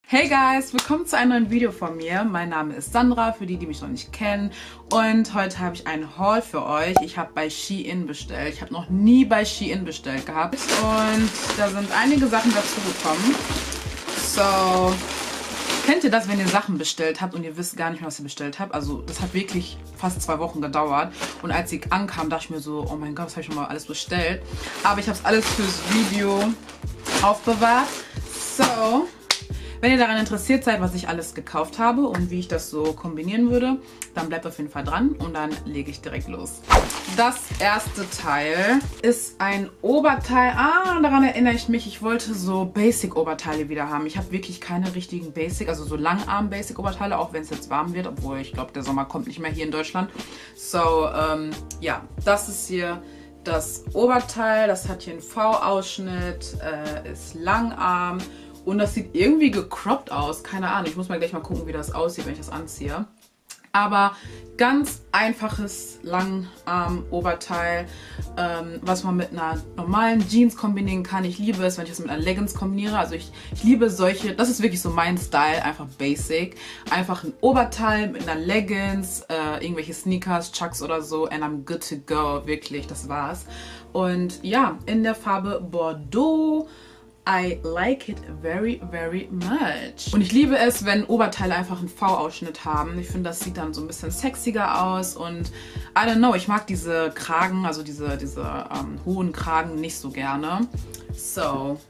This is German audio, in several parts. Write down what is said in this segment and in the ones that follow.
Hey guys, willkommen zu einem neuen Video von mir. Mein Name ist Sandra, für die, die mich noch nicht kennen. Und heute habe ich einen Haul für euch. Ich habe bei Shein bestellt. Ich habe noch nie bei Shein bestellt gehabt. Und da sind einige Sachen dazu gekommen. So, kennt ihr das, wenn ihr Sachen bestellt habt und ihr wisst gar nicht mehr, was ihr bestellt habt? Also das hat wirklich fast 2 Wochen gedauert. Und als sie ankam, dachte ich mir so, oh mein Gott, was habe ich schon mal alles bestellt? Aber ich habe es alles fürs Video aufbewahrt. So, wenn ihr daran interessiert seid, was ich alles gekauft habe und wie ich das so kombinieren würde, dann bleibt auf jeden Fall dran und dann lege ich direkt los. Das erste Teil ist ein Oberteil. Daran erinnere ich mich, ich wollte so Basic-Oberteile wieder haben. Ich habe wirklich keine richtigen Basic, also so Langarm-Basic-Oberteile, auch wenn es jetzt warm wird, obwohl ich glaube, der Sommer kommt nicht mehr hier in Deutschland. So, ja, das ist hier das Oberteil. Das hat hier einen V-Ausschnitt, ist Langarm. Und das sieht irgendwie gecroppt aus. Keine Ahnung, ich muss mal gleich mal gucken, wie das aussieht, wenn ich das anziehe. Aber ganz einfaches Langarm-Oberteil, was man mit einer normalen Jeans kombinieren kann. Ich liebe es, wenn ich das mit einer Leggings kombiniere. Also ich liebe solche, das ist wirklich so mein Style, einfach basic. Einfach ein Oberteil mit einer Leggings, irgendwelche Sneakers, Chucks oder so and I'm good to go. Wirklich, das war's. Und ja, in der Farbe Bordeaux. I like it very, very much. Und ich liebe es, wenn Oberteile einfach einen V-Ausschnitt haben. Ich finde, das sieht dann so ein bisschen sexiger aus. Und I don't know, ich mag diese Kragen, also diese hohen Kragen nicht so gerne. So,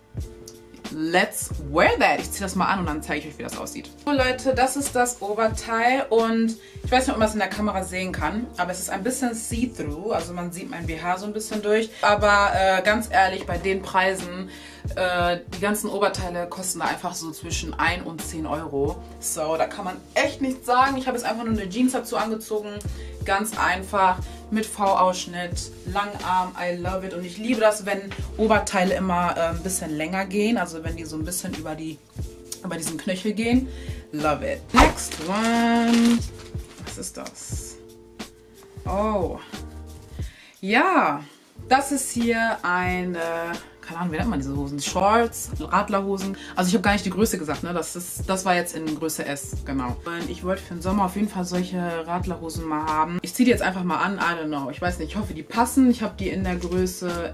let's wear that. Ich ziehe das mal an und dann zeige ich euch, wie das aussieht. So Leute, das ist das Oberteil und ich weiß nicht, ob man es in der Kamera sehen kann, aber es ist ein bisschen see-through, also man sieht mein BH so ein bisschen durch. Aber ganz ehrlich, bei den Preisen, die ganzen Oberteile kosten da einfach so zwischen 1 und 10 Euro. So, da kann man echt nichts sagen. Ich habe jetzt einfach nur eine Jeans dazu angezogen. Ganz einfach, mit V-Ausschnitt, Langarm, I love it. Und ich liebe das, wenn Oberteile immer ein bisschen länger gehen. Also wenn die so ein bisschen über diesen Knöchel gehen. Love it. Next one. Was ist das? Oh. Ja, das ist hier eine... Keine Ahnung, wie nennt man diese Hosen? Shorts, Radlerhosen. Also ich habe gar nicht die Größe gesagt, ne? Das war jetzt in Größe S, genau. Und ich wollte für den Sommer auf jeden Fall solche Radlerhosen mal haben. Ich ziehe die jetzt einfach mal an, I don't know. Ich weiß nicht, ich hoffe, die passen. Ich habe die in der Größe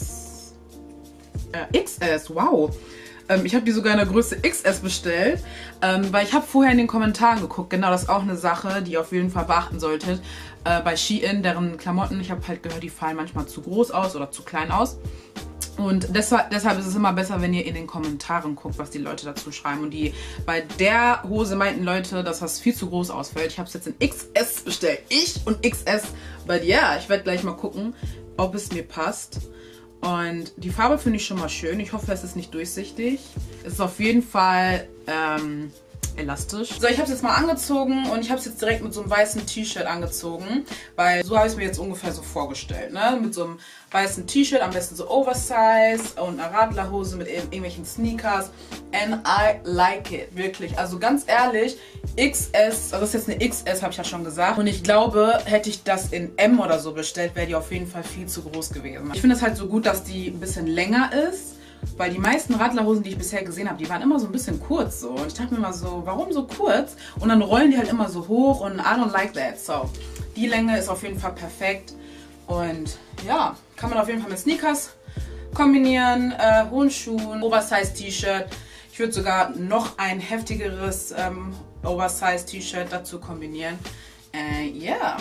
XS, wow. Ich habe die sogar in der Größe XS bestellt, weil ich habe vorher in den Kommentaren geguckt. Genau, das ist auch eine Sache, die ihr auf jeden Fall beachten solltet. Bei Shein, deren Klamotten, ich habe halt gehört, die fallen manchmal zu groß aus oder zu klein aus. Und deshalb ist es immer besser, wenn ihr in den Kommentaren guckt, was die Leute dazu schreiben. Und bei der Hose meinten Leute, dass das viel zu groß ausfällt. Ich habe es jetzt in XS bestellt. Ich und XS. But ja, ich werde gleich mal gucken, ob es mir passt. Und die Farbe finde ich schon mal schön. Ich hoffe, es ist nicht durchsichtig. Es ist auf jeden Fall elastisch. So, ich habe es jetzt mal angezogen und ich habe es jetzt direkt mit so einem weißen T-Shirt angezogen, weil so habe ich es mir jetzt ungefähr so vorgestellt, ne? Mit so einem weißen T-Shirt, am besten so Oversize und einer Radlerhose mit irgendwelchen Sneakers and I like it, wirklich. Also ganz ehrlich, XS, also das ist jetzt eine XS, habe ich ja schon gesagt und ich glaube, hätte ich das in M oder so bestellt, wäre die auf jeden Fall viel zu groß gewesen. Ich finde es halt so gut, dass die ein bisschen länger ist. Weil die meisten Radlerhosen, die ich bisher gesehen habe, die waren immer so ein bisschen kurz so. Und ich dachte mir immer so, warum so kurz? Und dann rollen die halt immer so hoch und I don't like that. So, die Länge ist auf jeden Fall perfekt. Und ja, kann man auf jeden Fall mit Sneakers kombinieren, hohen Schuhen, Oversize-T-Shirt. Ich würde sogar noch ein heftigeres Oversize-T-Shirt dazu kombinieren. Yeah.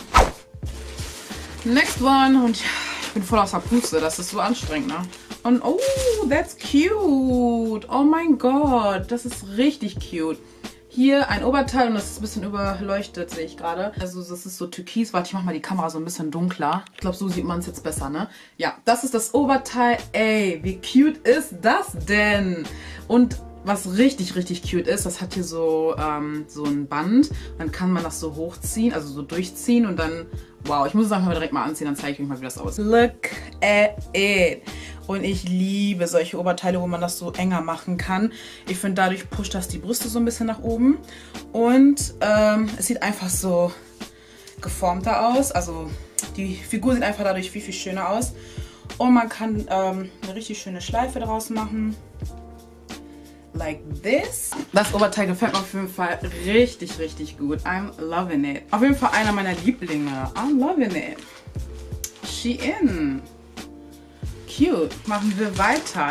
Next one. Und ich bin voll aus der Puste, das ist so anstrengend, ne? Und oh, that's cute. Oh mein Gott, das ist richtig cute. Hier ein Oberteil und das ist ein bisschen überleuchtet, sehe ich gerade. Also das ist so türkis. Warte, ich mache mal die Kamera so ein bisschen dunkler. Ich glaube, so sieht man es jetzt besser, ne? Ja, das ist das Oberteil. Ey, wie cute ist das denn? Und was richtig, richtig cute ist, das hat hier so, so ein Band. Dann kann man das so hochziehen, also so durchziehen und dann... Wow, ich muss es einfach direkt mal anziehen, dann zeige ich euch mal, wie das aussieht. Look at it. Und ich liebe solche Oberteile, wo man das so enger machen kann. Ich finde, dadurch pusht das die Brüste so ein bisschen nach oben. Und es sieht einfach so geformter aus. Also die Figur sieht einfach dadurch viel, viel schöner aus. Und man kann eine richtig schöne Schleife daraus machen. like this. Das Oberteil gefällt mir auf jeden Fall richtig, richtig gut. I'm loving it. Auf jeden Fall einer meiner Lieblinge. I'm loving it. Shein. Cute. Machen wir weiter.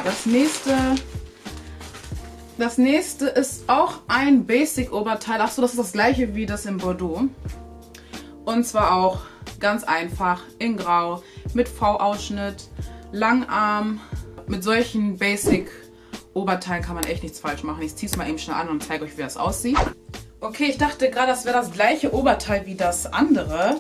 Das nächste ist auch ein Basic-Oberteil. Achso, das ist das gleiche wie das in Bordeaux. Und zwar auch ganz einfach in Grau mit V-Ausschnitt, Langarm. Mit solchen Basic-Oberteilen kann man echt nichts falsch machen. Ich ziehe es mal eben schnell an und zeige euch, wie das aussieht. Okay, ich dachte gerade, das wäre das gleiche Oberteil wie das andere.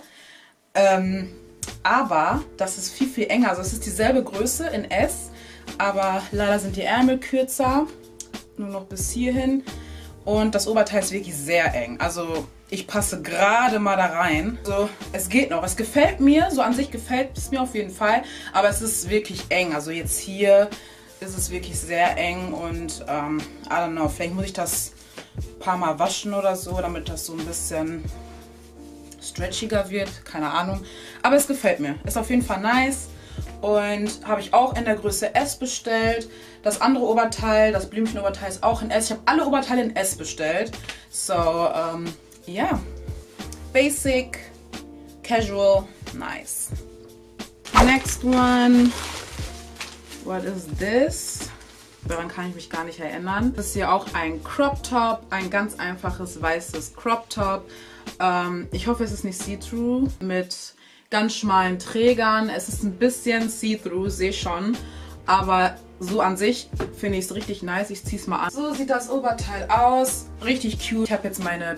Aber das ist viel, viel enger. Also es ist dieselbe Größe in S, aber leider sind die Ärmel kürzer. Nur noch bis hierhin. Und das Oberteil ist wirklich sehr eng. Also ich passe gerade mal da rein. Also es geht noch. Es gefällt mir. So an sich gefällt es mir auf jeden Fall. Aber es ist wirklich eng. Also jetzt hier ist es wirklich sehr eng. Und I don't know. Vielleicht muss ich das ein paar Mal waschen oder so, damit das so ein bisschen stretchiger wird. Keine Ahnung. Aber es gefällt mir. Ist auf jeden Fall nice. Und habe ich auch in der Größe S bestellt. Das andere Oberteil, das Blümchenoberteil, ist auch in S. Ich habe alle Oberteile in S bestellt. So, ja. Basic, casual, nice. Next one. What is this? Daran kann ich mich gar nicht erinnern. Das ist hier auch ein Crop Top. Ein ganz einfaches weißes Crop Top. Ich hoffe, es ist nicht see-through. Mit ganz schmalen Trägern. Es ist ein bisschen see-through, sehe schon. Aber so an sich finde ich es richtig nice. Ich ziehe es mal an. So sieht das Oberteil aus. Richtig cute. Ich habe jetzt meine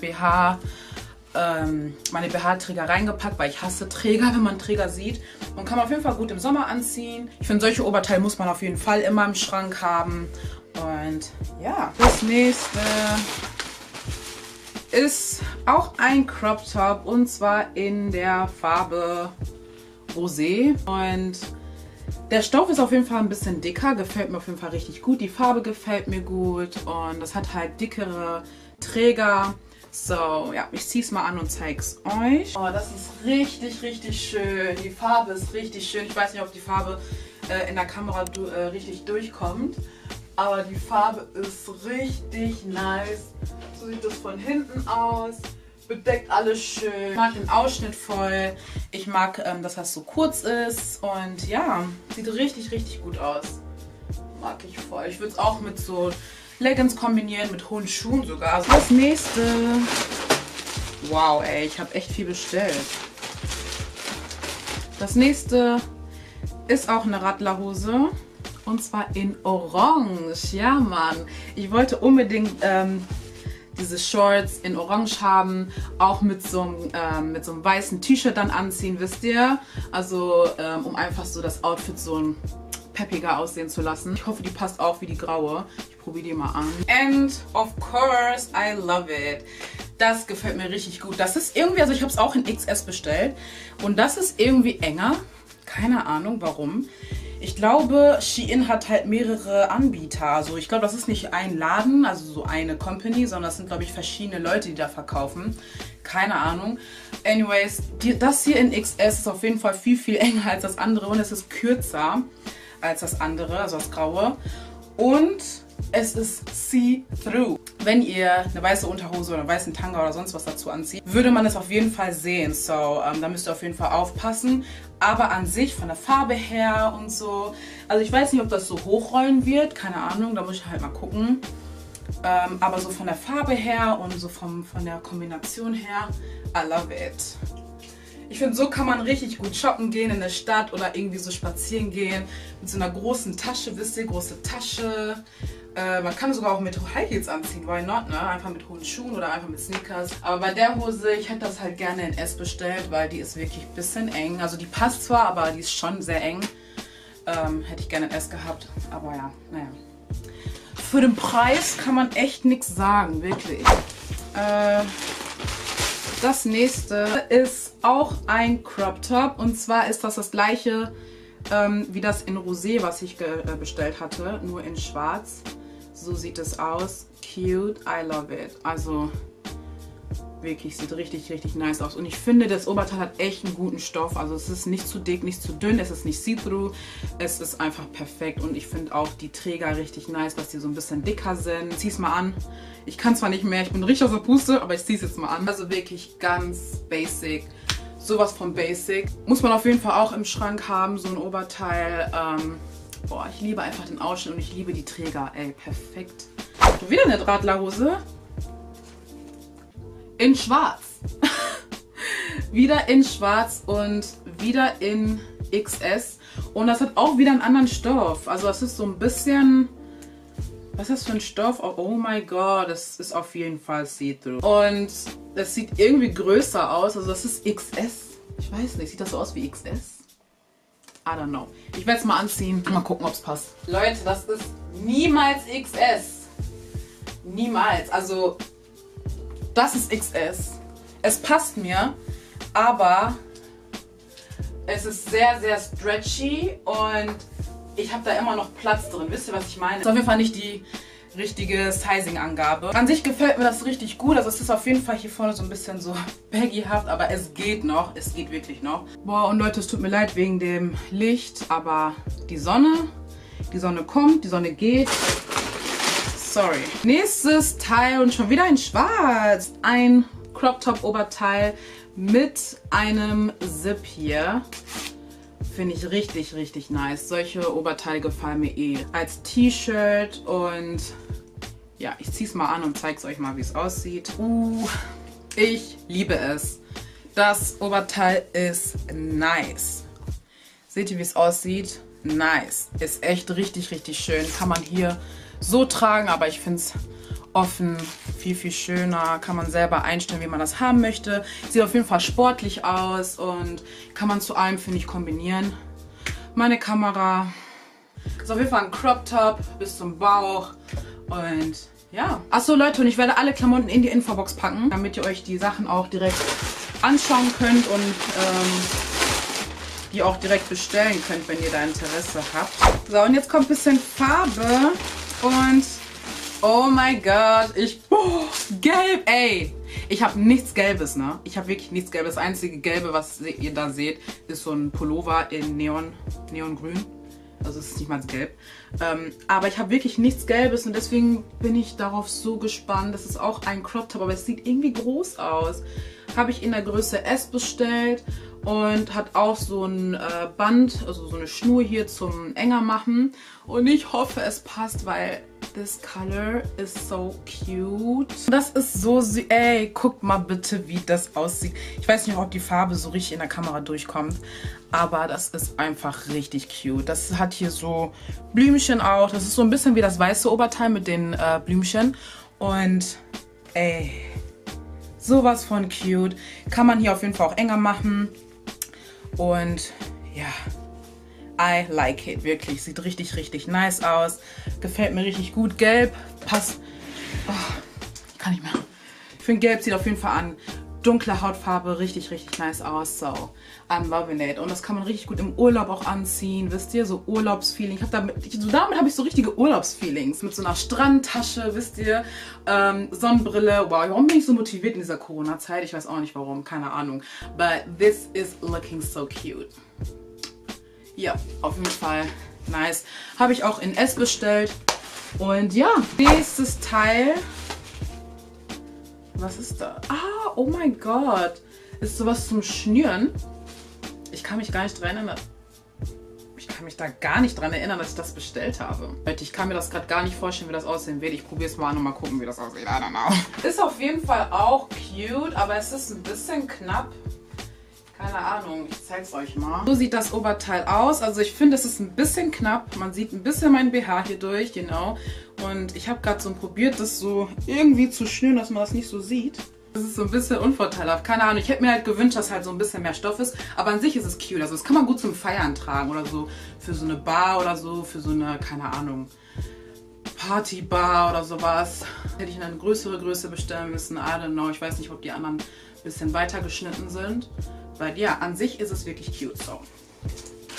BH-Träger reingepackt, weil ich hasse Träger, wenn man Träger sieht. Und kann man auf jeden Fall gut im Sommer anziehen. Ich finde, solche Oberteile muss man auf jeden Fall immer im Schrank haben. Und ja, das nächste ist auch ein Crop Top und zwar in der Farbe Rosé. Und der Stoff ist auf jeden Fall ein bisschen dicker, gefällt mir auf jeden Fall richtig gut. Die Farbe gefällt mir gut und das hat halt dickere Träger. So, ja, ich ziehe es mal an und zeige es euch. Oh, das ist richtig, richtig schön. Die Farbe ist richtig schön. Ich weiß nicht, ob die Farbe in der Kamera richtig durchkommt. Aber die Farbe ist richtig nice. So sieht das von hinten aus. Bedeckt alles schön. Ich mag den Ausschnitt voll. Ich mag, dass das so kurz ist. Und ja, sieht richtig, richtig gut aus. Mag ich voll. Ich würde es auch mit so Leggings kombinieren, mit hohen Schuhen sogar. Also das nächste. Wow, ey, ich habe echt viel bestellt. Das nächste ist auch eine Radlerhose. Und zwar in Orange. Ja, Mann. Ich wollte unbedingt diese Shorts in Orange haben. Auch mit so einem weißen T-Shirt dann anziehen, wisst ihr? Also, um einfach so das Outfit so ein peppiger aussehen zu lassen. Ich hoffe, die passt auch wie die graue. Ich probiere die mal an. And of course, I love it. Das gefällt mir richtig gut. Das ist irgendwie, also ich habe es auch in XS bestellt. Und das ist irgendwie enger. Keine Ahnung, warum. Ich glaube, Shein hat halt mehrere Anbieter. Also ich glaube, das ist nicht ein Laden, also so eine Company, sondern das sind, glaube ich, verschiedene Leute, die da verkaufen. Keine Ahnung. Anyways, das hier in XS ist auf jeden Fall viel, viel enger als das andere und es ist kürzer als das andere, also das Graue. Und es ist see-through. Wenn ihr eine weiße Unterhose oder einen weißen Tanga oder sonst was dazu anzieht, würde man es auf jeden Fall sehen. So, da müsst ihr auf jeden Fall aufpassen. Aber an sich, von der Farbe her und so, also ich weiß nicht, ob das so hochrollen wird, keine Ahnung, da muss ich halt mal gucken. Aber so von der Farbe her und so von der Kombination her, I love it. Ich finde, so kann man richtig gut shoppen gehen in der Stadt oder irgendwie so spazieren gehen mit so einer großen Tasche, wisst ihr, große Tasche. Man kann sogar auch mit High Heels anziehen, why not, ne? Einfach mit hohen Schuhen oder einfach mit Sneakers. Aber bei der Hose, ich hätte das halt gerne in S bestellt, weil die ist wirklich ein bisschen eng. Also die passt zwar, aber die ist schon sehr eng. Hätte ich gerne in S gehabt, aber ja, naja. Für den Preis kann man echt nichts sagen, wirklich. Das nächste ist auch ein Crop Top und zwar ist das gleiche wie das in Rosé, was ich bestellt hatte, nur in schwarz. So sieht es aus. Cute, I love it. Also Wirklich, sieht richtig, richtig nice aus. Und ich finde, das Oberteil hat echt einen guten Stoff. Also es ist nicht zu dick, nicht zu dünn, es ist nicht see-through. Es ist einfach perfekt. Und ich finde auch die Träger richtig nice, dass die so ein bisschen dicker sind. Zieh's mal an. Ich kann zwar nicht mehr, ich bin richtig aus der Puste, aber ich zieh's jetzt mal an. Also wirklich ganz basic. Sowas von basic. Muss man auf jeden Fall auch im Schrank haben, so ein Oberteil. Boah, ich liebe einfach den Ausschnitt und ich liebe die Träger. Ey, perfekt. Und wieder eine Drahtlerhose. In schwarz. Wieder in schwarz und wieder in XS. Und das hat auch wieder einen anderen Stoff. Also das ist so ein bisschen... Was ist das für ein Stoff? Oh mein Gott, das ist auf jeden Fall see-through. Und das sieht irgendwie größer aus. Also das ist XS. Ich weiß nicht, sieht das so aus wie XS? I don't know. Ich werde es mal anziehen. Mal gucken, ob es passt. Leute, das ist niemals XS. Niemals. Also... Das ist XS. Es passt mir, aber es ist sehr, sehr stretchy und ich habe da immer noch Platz drin. Wisst ihr, was ich meine? Das ist auf jeden Fall nicht die richtige Sizing-Angabe. An sich gefällt mir das richtig gut. Also es ist auf jeden Fall hier vorne so ein bisschen so baggyhaft, aber es geht noch. Es geht wirklich noch. Boah, und Leute, es tut mir leid wegen dem Licht, aber die Sonne kommt, die Sonne geht. Sorry. Nächstes Teil und schon wieder in schwarz. Ein Crop Top Oberteil mit einem Zip hier. Finde ich richtig, richtig nice. Solche Oberteile gefallen mir eh. Als T-Shirt und ja, ich ziehe es mal an und zeige es euch mal, wie es aussieht. Ich liebe es. Das Oberteil ist nice. Seht ihr, wie es aussieht? Nice. Ist echt richtig, richtig schön. Kann man hier so tragen, aber ich finde es offen viel, viel schöner. Kann man selber einstellen, wie man das haben möchte. Sieht auf jeden Fall sportlich aus und kann man zu allem, finde ich, kombinieren. Meine Kamera ist auf jeden Fall ein Crop Top bis zum Bauch und ja. Achso Leute, und ich werde alle Klamotten in die Infobox packen, damit ihr euch die Sachen auch direkt anschauen könnt und die auch direkt bestellen könnt, wenn ihr da Interesse habt. So, und jetzt kommt ein bisschen Farbe. Und oh mein Gott, gelb, ey. Ich habe nichts Gelbes, ne? Ich habe wirklich nichts Gelbes. Das einzige Gelbe, was ihr da seht, ist so ein Pullover in Neongrün. Also es ist nicht mal gelb. Aber ich habe wirklich nichts Gelbes und deswegen bin ich darauf so gespannt. Das ist auch ein Crop Top, aber es sieht irgendwie groß aus. Habe ich in der Größe S bestellt und hat auch so ein Band, also so eine Schnur hier zum enger machen. Und ich hoffe, es passt, weil this color is so cute. Das ist so süß. Ey, guckt mal bitte, wie das aussieht. Ich weiß nicht, ob die Farbe so richtig in der Kamera durchkommt, aber das ist einfach richtig cute. Das hat hier so Blümchen auch. Das ist so ein bisschen wie das weiße Oberteil mit den Blümchen. Und ey, sowas von cute. Kann man hier auf jeden Fall auch enger machen. Und ja, I like it, wirklich. Sieht richtig, richtig nice aus. Gefällt mir richtig gut. Gelb passt. Oh, kann nicht mehr. Ich finde, Gelb sieht auf jeden Fall an dunkle Hautfarbe richtig, richtig nice aus. So, I'm loving it. Und das kann man richtig gut im Urlaub auch anziehen. Wisst ihr, so Urlaubsfeeling. Damit habe ich so richtige Urlaubsfeelings. Mit so einer Strandtasche, wisst ihr. Sonnenbrille. Wow, warum bin ich so motiviert in dieser Corona-Zeit? Ich weiß auch nicht warum, keine Ahnung. But this is looking so cute. Ja, auf jeden Fall nice. Habe ich auch in S bestellt. Und ja, nächstes Teil. Was ist da? Ah, oh mein Gott. Ist sowas zum Schnüren. Ich kann mich gar nicht dran erinnern. Ich kann mich da gar nicht dran erinnern, dass ich das bestellt habe. Leute, ich kann mir das gerade gar nicht vorstellen, wie das aussehen wird. Ich probiere es mal an und mal gucken, wie das aussieht. I don't know. Ist auf jeden Fall auch cute, aber es ist ein bisschen knapp. Keine Ahnung, ich zeige es euch mal. So sieht das Oberteil aus. Also ich finde, es ist ein bisschen knapp. Man sieht ein bisschen mein BH hier durch, genau. Und ich habe gerade so probiert, das so irgendwie zu schnüren, dass man das nicht so sieht. Das ist so ein bisschen unvorteilhaft. Keine Ahnung, ich hätte mir halt gewünscht, dass halt so ein bisschen mehr Stoff ist. Aber an sich ist es cute. Also das kann man gut zum Feiern tragen oder so für so eine Bar oder so, für so eine, keine Ahnung, Partybar oder sowas. Hätte ich eine größere Größe bestellen müssen. I don't know. Ich weiß nicht, ob die anderen ein bisschen weiter geschnitten sind. Weil ja, an sich ist es wirklich cute. So.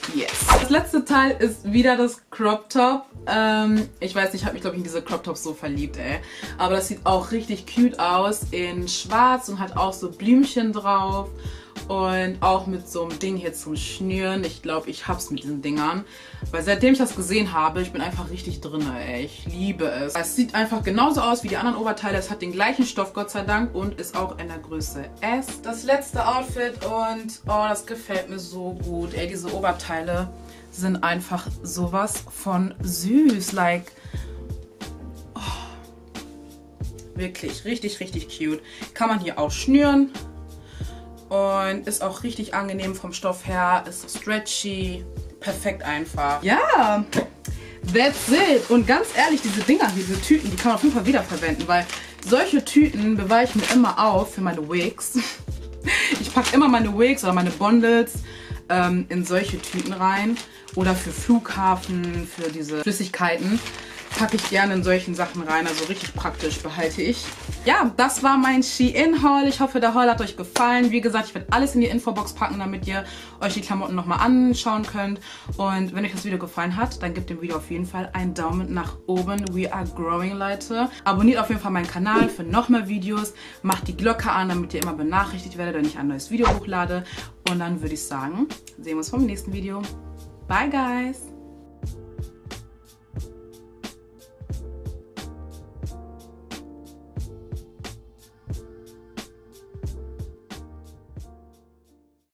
Yes. Das letzte Teil ist wieder das Crop Top. Ich weiß nicht, ich habe mich glaube ich in diese Crop Tops so verliebt, ey. Aber das sieht auch richtig cute aus in schwarz und hat auch so Blümchen drauf. Und auch mit so einem Ding hier zum Schnüren. Ich glaube, ich hab's mit diesen Dingern. Weil seitdem ich das gesehen habe, ich bin einfach richtig drin, ey. Ich liebe es. Es sieht einfach genauso aus wie die anderen Oberteile. Es hat den gleichen Stoff, Gott sei Dank. Und ist auch in der Größe S. Das letzte Outfit und oh, das gefällt mir so gut. Ey, diese Oberteile sind einfach sowas von süß. Like, oh, wirklich, richtig, richtig cute. Kann man hier auch schnüren. Und ist auch richtig angenehm vom Stoff her, ist so stretchy, perfekt einfach. Ja, that's it. Und ganz ehrlich, diese Dinger, diese Tüten, die kann man auf jeden Fall wiederverwenden, weil solche Tüten bewahre ich mir immer auf für meine Wigs. Ich packe immer meine Wigs oder meine Bundles in solche Tüten rein. Oder für Flughafen, für diese Flüssigkeiten. Packe ich gerne in solchen Sachen rein, also richtig praktisch behalte ich. Ja, das war mein Shein-Haul. Ich hoffe, der Haul hat euch gefallen. Wie gesagt, ich werde alles in die Infobox packen, damit ihr euch die Klamotten nochmal anschauen könnt. Und wenn euch das Video gefallen hat, dann gebt dem Video auf jeden Fall einen Daumen nach oben. We are growing, Leute. Abonniert auf jeden Fall meinen Kanal für noch mehr Videos. Macht die Glocke an, damit ihr immer benachrichtigt werdet, wenn ich ein neues Video hochlade. Und dann würde ich sagen, sehen wir uns vom nächsten Video. Bye, guys!